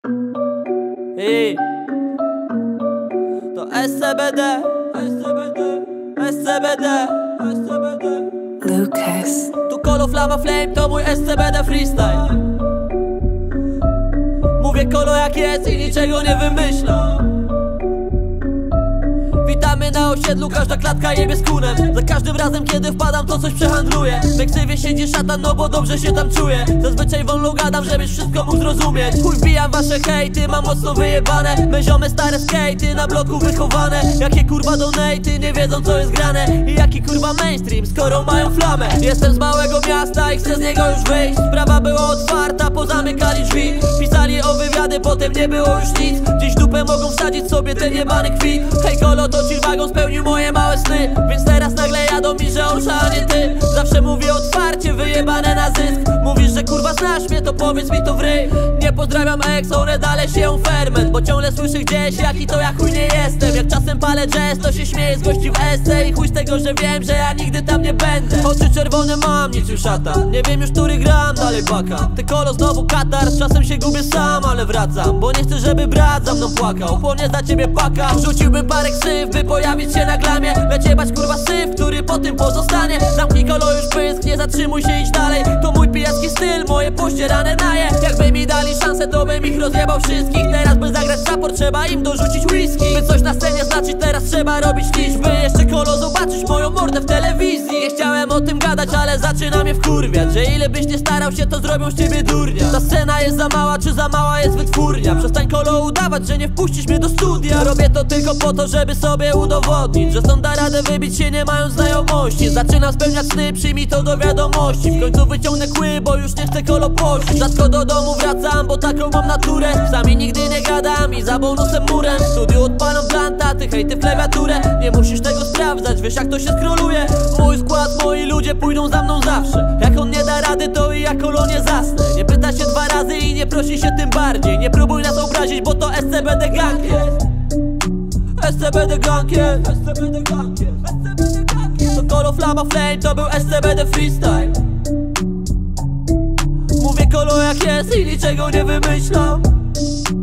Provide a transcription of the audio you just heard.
I to SCBD, SCBD Lucas. Tu Kolo Flama Flame, to mój SCBD freestyle. Mówię Kolo jak jest i niczego nie wymyślam. Witamy na osiedlu, każda klatka jebie z kunem. Za każdym razem kiedy wpadam to coś przehandluję. W eksywie siedzi szatan, no bo dobrze się tam czuję. Zazwyczaj wolno gadam, żebyś wszystko mógł zrozumieć. Chuj wbijam wasze hejty, mam mocno wyjebane. Me ziomy stare skatey, na bloku wychowane. Jakie kurwa donaty, nie wiedzą co jest grane. I jaki kurwa mainstream, skoro mają flamę. Jestem z małego miasta i chcę z niego już wyjść. Sprawa była otwarta, pozamykali drzwi. Pisali o wywiady, potem nie było już nic. Dziś dupę mogą wsadzić sobie ten jebany kwit. Hej Kolo, to Chillwagon spełnił moje małe sny. Więc teraz nagle jadą mi, że on a nie ty. Zawsze mówię otwarcie, wyjebane na zysk. Mówisz, że kurwa znasz mnie, to powiedz mi to w ryj. Nie pozdrawiam ex, one dalej sieją ferment. Bo ciągle słyszę gdzieś, jaki to ja chuj nie jestem. Jak czasem palę jazz, to się śmieję z gości w esce. I chuj z tego, że wiem, że ja nigdy tam nie będę. Oczy czerwone mam, niczym szatan. Nie wiem już, który gram, dalej baka. Ty Kolo, znowu katar, czasem się gubię sam, ale wracam. Bo nie chcę, żeby brat za mną płakał. Bo nie za ciebie paka. Rzuciłbym parę ksyw, by pojawić się na glamie. Lecz jebać kurwa syf, który po tym pozostanie. Zamknij Kolo już pysk, nie zatrzymuj się, idź dalej. To mój pijacki styl, moje pościerane naje. Jakby mi dali szansę, to bym ich rozjebał wszystkich. Teraz by zagrać support, trzeba im dorzucić whisky. By coś na scenie znaczyć, teraz trzeba robić liczby. Jeszcze Kolo, zobaczysz moją mordę w telewizji. Nie chciałem o tym gadać, ale zaczyna mnie wkurwiać. Że ile byś nie starał się, to zrobią z ciebie durnia. Ta scena jest za mała, czy za mała jest wytwórnia? Przestań Kolo udawać, że nie wpuścisz mnie do studia. Robię to tylko po to, żeby sobie udowodnić, że stąd da radę wybić się, nie mając znajomości. Zaczynam spełniać sny, przyjmij to do wiadomości. W końcu wyciągnę kły, bo już nie chcę Kolo pościć. Rzadko do domu wracam, bo taką mam naturę. Sami nigdy nie gadam i za bonusem murem. W studiu odpalam planta, ty hejty w klawiaturę. Nie musisz tego sprawdzać, wiesz jak to się skroluje. Mój skład, moi ludzie pójdą za mną zawsze. Jak on nie da rady, to i ja Kolo nie zasnę. Nie pyta się dwa razy i nie prosi się tym bardziej. Nie próbuj nas obrazić, bo to SCBD gang jest. SCBD gang jest. To Kolo Flama Flame, to był SCBD freestyle. Mówię Kolo jak jest i niczego nie wymyślam.